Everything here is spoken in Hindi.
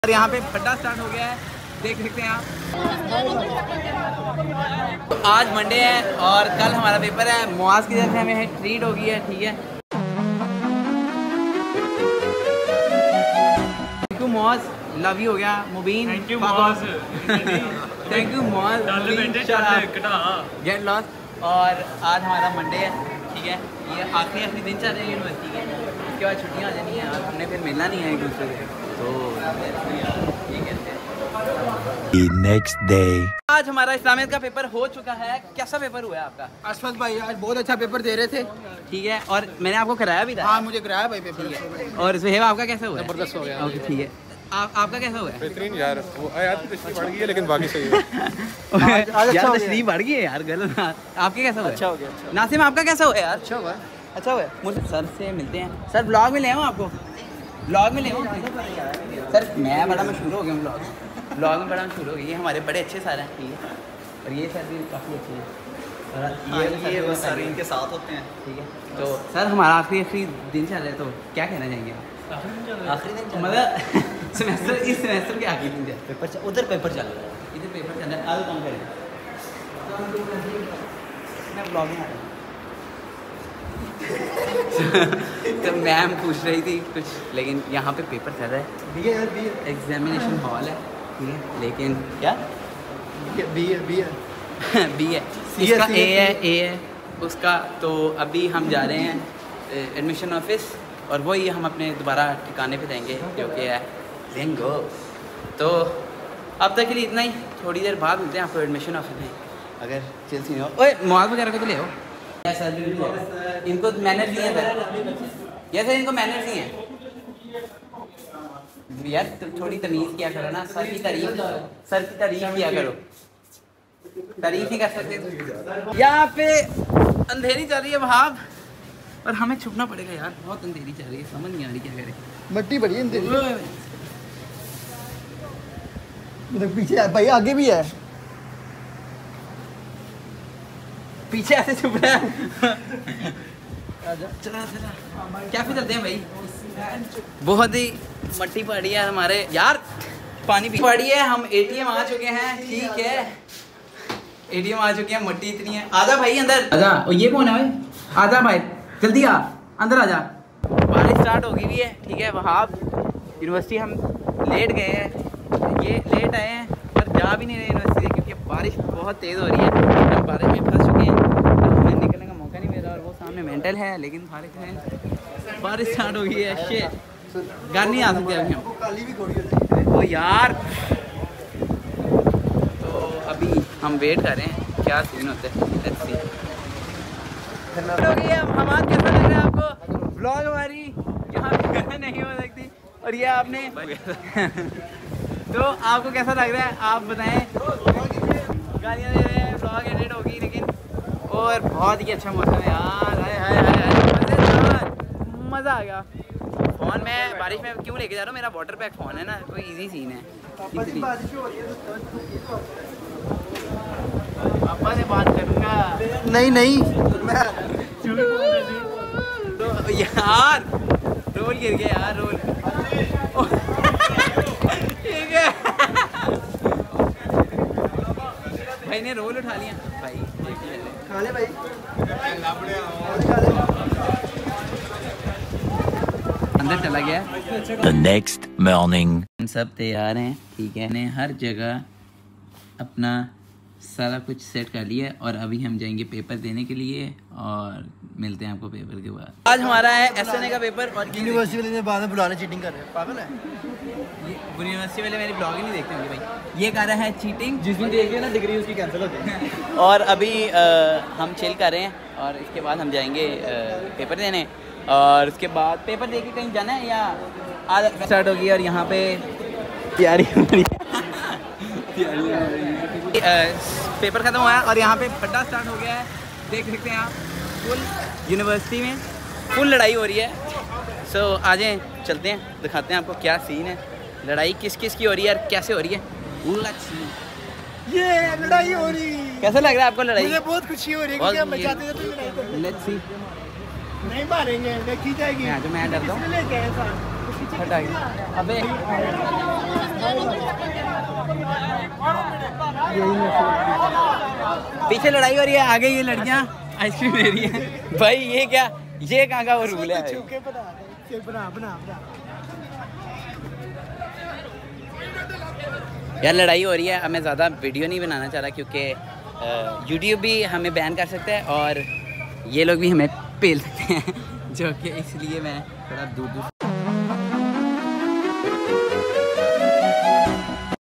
और यहाँ पे फड्डा स्टार्ट हो गया है, देख सकते हैं आप। तो आज मंडे है और कल हमारा पेपर है। मुआज की तरफ से हमें ट्रीट होगी है, ठीक है। Thank you Muaz, love you हो गया। Mubeen thank you Muaz, thank you Muaz. Get lost. और आज हमारा मंडे है, ठीक है। ये आखिरी दिन चल रहे हैं यूनिवर्सिटी के, उसके बाद छुट्टियाँ आ जानी हैं और हमने फिर मिलना नहीं है एक दूसरे से। तो ये कहते हैं नेक्स्ट डे। आज हमारा इस्लामियत का पेपर हो चुका है। कैसा पेपर हुआ है आपका? अशफाक भाई आज बहुत अच्छा पेपर दे रहे थे, ठीक है। और मैंने आपको कराया भी था। हाँ मुझे कराया भाई पेपर। और सुहेब आपका कैसा हुआ? जबरदस्त हो गया। ओके ठीक है। आपका कैसा हुआ है? बेहतरीन यार, वो यार तशरीफ बढ़ गई है लेकिन बाकी सही है। यार तशरीफ बढ़ गई है यार, गलत। आपके कैसा हुआ? अच्छा हो गया। नासिम आपका कैसा हुआ यार? अच्छा हुआ। अच्छा हुआ। मुझे सर से मिलते हैं। सर ब्लॉग में ले आऊँ आपको? ब्लॉग में ले आऊँ सर? मैं बड़ा मशहूर हो गया ब्लॉग में बड़ा मशहूर हो गया। ये हमारे बड़े अच्छे सर हैं, ठीक है। और ये सर भी काफ़ी अच्छे हैं और ये सर इनके साथ होते हैं, ठीक है। तो सर हमारा आखिरी दिन चल रहा है, तो क्या कहना चाहेंगे आप? आखिरी दिन मतलब सेमेस्टर, इस सेमेस्टर के आखिरी दिन पेपर उधर पेपर चल रहा है, इधर पेपर चल रहा है। आगे काम करें, मैं ब्लॉग में आ रहा हूँ। तो मैम पूछ रही थी कुछ, लेकिन यहाँ पे पेपर चल रहा है, एग्जामिनेशन हॉल है, ठीक है। लेकिन क्या बी है इसका, ए है उसका। तो अभी हम जा रहे हैं एडमिशन ऑफिस और वही हम अपने दोबारा ठिकाने पे जाएंगे जो कि है रेंगो। तो अब तक के लिए इतना ही, थोड़ी देर बाद मिलते हैं आपको एडमिशन ऑफिस में। अगर चलती नहीं हो, ओए मॉल वगैरह को तो ले आओ। सर इनको मैनर्स नहीं है सर, ये सर इनको मैनर्स नहीं है यार। थोड़ी तमीज़ किया करो ना। सर की तारीफ किया करो, तारीफ ही कर सकते। यहाँ पे अंधेरी चल रही है वहां, और हमें छुपना पड़ेगा यार, बहुत अंधेरी चल रही है, समझ नहीं आ रही क्या करें। मट्टी बड़ी है पीछे भाई, आगे भी है, पीछे ऐसे छुप रहा है। चला क्या फिर चलते हैं भाई। बहुत ही मट्टी पड़ी है हमारे यार, पानी पड़ी है। हम एटीएम आ चुके हैं, ठीक है। एटीएम आ चुके हैं, मट्टी इतनी है। आजा भाई अंदर आजा। और ये कौन है भाई? आजा भाई जल्दी आ, अंदर आजा। बारिश स्टार्ट हो गई भी है, ठीक है। वहाँ यूनिवर्सिटी हम लेट गए हैं, ये लेट आए हैं पर जा भी नहीं रहे यूनिवर्सिटी क्योंकि बारिश बहुत तेज़ हो रही है। हम बारिश में फंस चुके हैं और हमें निकलने का मौका नहीं मिल रहा। और वो सामने मेंटल है, लेकिन फारिग हैं। बारिश स्टार्ट हो गई है, शिट, घर नहीं आ सकते अभी हम। ओ यार, तो अभी हम वेट कर रहे हैं क्या सीन होता है। Let's see. हो गई है हमारा, कैसा लग रहा है आपको? ब्लॉग हमारी यहाँ पे नहीं हो सकती और ये आपने तो आपको कैसा लग रहा है आप बताएं। गालियाँ दे रहे हैं, ब्लॉग एडिट होगी लेकिन। और बहुत ही अच्छा मौसम है यार, हाय हाय हाय, मज़ा आ गया। फ़ोन में बारिश में क्यों लेके जा रहा हूँ? मेरा वाटर पैक फ़ोन है ना, कोई इजी सीन है। पापा से बात करूँगा। नहीं तो यार रोल गिर गया यार, रोल ठीक है। भाई ने रोल उठा लिया भाई, खा ले भाई। अंदर चला गया। The next morning. सब तैयार हैं, ठीक है। ने हर जगह अपना सारा कुछ सेट कर लिया है और अभी हम जाएंगे पेपर देने के लिए और मिलते हैं आपको पेपर के बाद। आज हमारा है एसएनए का पेपर और यूनिवर्सिटी वाले बाद में बुलाने चीटिंग कर रहे हैं, पागल है। यूनिवर्सिटी वाले मेरी ब्लॉग ही नहीं देखते होंगे भाई। ये कर रहा है चीटिंग, जिस दिन देख ना डिग्री उसकी कैंसिल हो गई। और अभी हम चिल कर रहे हैं और इसके बाद हम जाएंगे पेपर देने। और उसके बाद पेपर दे के कहीं जाना है या आज स्टार्ट होगी। और यहाँ पे तैयारी पेपर ख़त्म हुआ है और यहाँ पे फड्डा स्टार्ट हो गया है, देख सकते हैं आप। फुल यूनिवर्सिटी में फुल लड़ाई हो रही है। सो आ जाएं, चलते हैं, दिखाते हैं आपको क्या सीन है। लड़ाई किस किस की हो रही है और कैसे हो रही है। ये लड़ाई हो रही, कैसा लग रहा है आपको लड़ाई? मुझे बहुत खुशी हो रही है क्योंकि हम चाहते थे तो लड़ाई। Let's see. नहीं मारेंगे, देखी जाएगी। मैं डरता हूँ। हटा गया। अबे पीछे लड़ाई हो रही है, आगे ये लड़कियां आइसक्रीम ले रही हैं। भाई ये क्या, ये कहाँ का वो रूल है? यार लड़ाई हो रही है। अब मैं ज़्यादा वीडियो नहीं बनाना चाह रहा क्योंकि यूट्यूब भी हमें बैन कर सकता है और ये लोग भी हमें पेल सकते हैं, जो कि इसलिए मैं थोड़ा दूर दूर